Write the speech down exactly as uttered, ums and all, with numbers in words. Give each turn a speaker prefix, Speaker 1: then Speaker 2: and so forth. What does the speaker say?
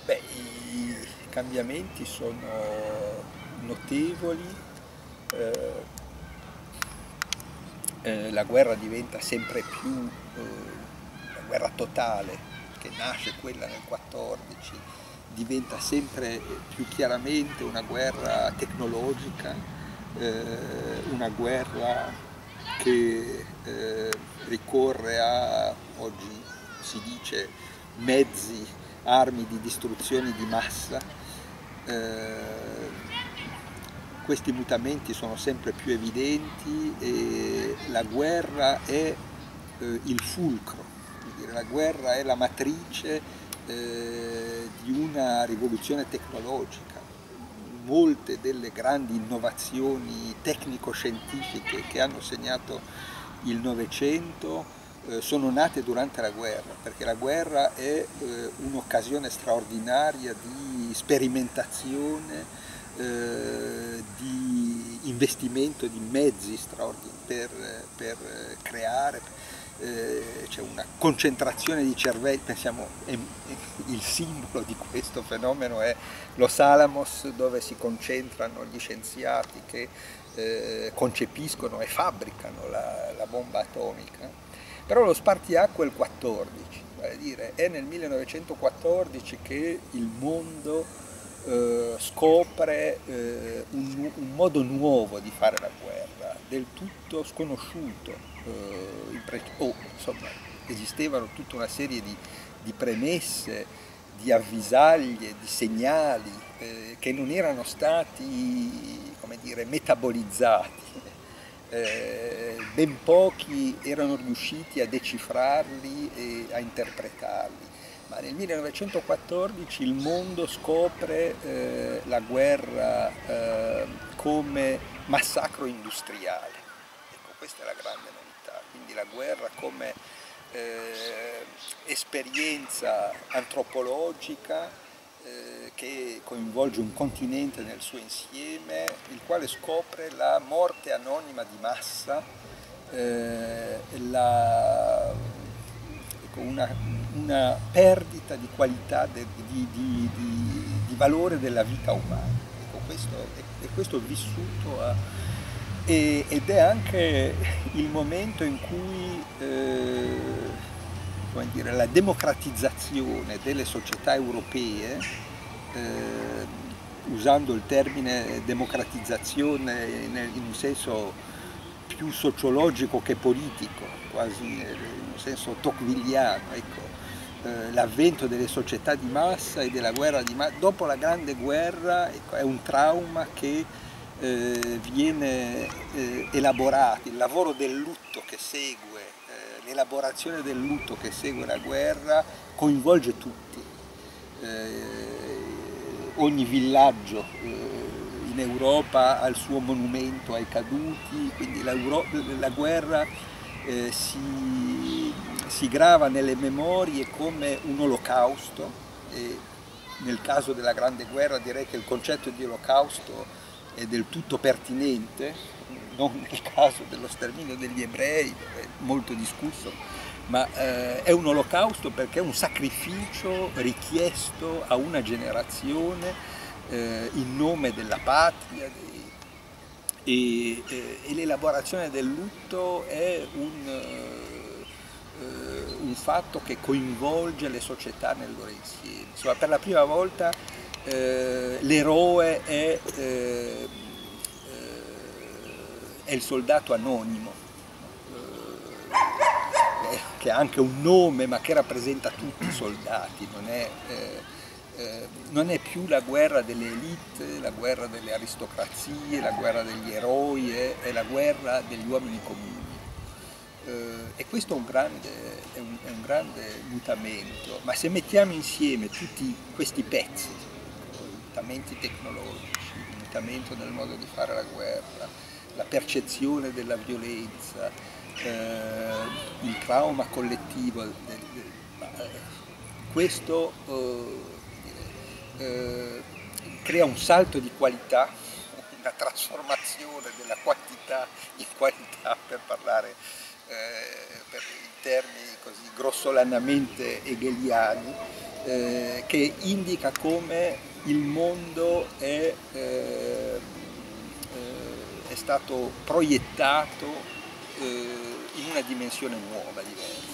Speaker 1: Beh, i cambiamenti sono notevoli, eh, eh, la guerra diventa sempre più, eh, la guerra totale, che nasce quella nel quattordici, diventa sempre più chiaramente una guerra tecnologica, eh, una guerra che eh, ricorre a, oggi si dice, mezzi, armi di distruzione di massa. Eh, questi mutamenti sono sempre più evidenti e la guerra è eh, il fulcro, vuol dire, la guerra è la matrice eh, di una rivoluzione tecnologica. Molte delle grandi innovazioni tecnico-scientifiche che hanno segnato il Novecento eh, sono nate durante la guerra, perché la guerra è eh, un'occasione straordinaria di sperimentazione, eh, di investimento di mezzi straordinari per, per creare, eh, c'è una concentrazione di cervelli, pensiamo, è, il simbolo di questo fenomeno è Los Alamos, dove si concentrano gli scienziati che eh, concepiscono e fabbricano la, la bomba atomica. Però lo spartiacque è il quattordici, vale a dire, è nel millenovecentoquattordici che il mondo eh, scopre eh, un, un modo nuovo di fare la guerra, del tutto sconosciuto. Eh, oh, insomma, esistevano tutta una serie di, di premesse, di avvisaglie, di segnali eh, che non erano stati, come dire, metabolizzati. Eh, ben pochi erano riusciti a decifrarli e a interpretarli, ma nel millenovecentoquattordici il mondo scopre eh, la guerra eh, come massacro industriale. Ecco, questa è la grande novità, quindi la guerra come eh, esperienza antropologica eh, che coinvolge un continente nel suo insieme, il quale scopre la morte anonima di massa, eh, la, ecco, una, una perdita di qualità, de, di, di, di, di valore della vita umana. Ecco, questo, e questo è vissuto a, e, ed è anche il momento in cui eh, come dire, la democratizzazione delle società europee, eh, usando il termine democratizzazione in un senso più sociologico che politico, quasi in un senso tocquevilliano, ecco, eh, l'avvento delle società di massa e della guerra di massa, dopo la Grande Guerra, ecco, è un trauma che eh, viene eh, elaborato, il lavoro del lutto che segue, eh, l'elaborazione del lutto che segue la guerra coinvolge tutti. Eh, ogni villaggio eh, in Europa ha il suo monumento ai caduti, quindi la, la guerra eh, si, si grava nelle memorie come un olocausto, e nel caso della Grande Guerra direi che il concetto di olocausto è del tutto pertinente, non nel caso dello sterminio degli ebrei, è molto discusso, ma eh, è un olocausto perché è un sacrificio richiesto a una generazione eh, in nome della patria, e, e, e l'elaborazione del lutto è un, eh, un fatto che coinvolge le società nel loro insieme. Insomma, per la prima volta eh, l'eroe è, eh, è il soldato anonimo, eh, che ha anche un nome ma che rappresenta tutti i soldati, non è, eh, eh, non è più la guerra delle elite, la guerra delle aristocrazie, la guerra degli eroi, è, è la guerra degli uomini comuni. Eh, e questo è un, grande, è, un, è un grande mutamento, ma se mettiamo insieme tutti questi pezzi, i mutamenti tecnologici, il mutamento nel modo di fare la guerra, la percezione della violenza, eh, il trauma collettivo, del, del, eh, questo eh, eh, crea un salto di qualità, una trasformazione della quantità in qualità, per parlare eh, per in termini così grossolanamente hegeliani, eh, che indica come il mondo è, eh, eh, è stato proiettato eh, in una dimensione nuova, diversa.